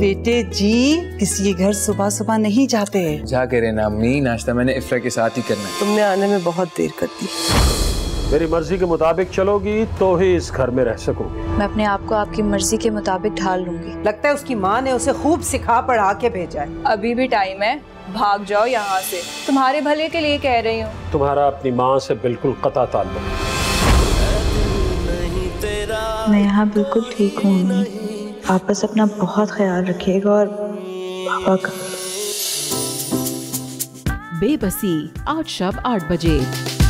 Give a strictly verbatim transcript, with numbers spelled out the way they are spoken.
बेटे जी, किसी के घर सुबह सुबह नहीं जाते। जा के रहना अम्मी, नाश्ता मैंने इफ्तार के साथ ही करना है। तुमने आने में बहुत देर कर दी। मेरी मर्जी के मुताबिक चलोगी तो ही इस घर में रह सकोगी। मैं अपने आप को आपकी मर्जी के मुताबिक ढाल लूंगी। लगता है उसकी माँ ने उसे खूब सिखा पढ़ा के भेजा है। अभी भी टाइम है, भाग जाओ यहाँ से। तुम्हारे भले के लिए कह रही हूँ। तुम्हारा अपनी माँ से बिल्कुल कता ताल्लुक। मैं यहाँ बिल्कुल ठीक हूँ। आप बस अपना बहुत ख्याल रखिएगा और पापा का। बेबसी आज शाम आठ बजे।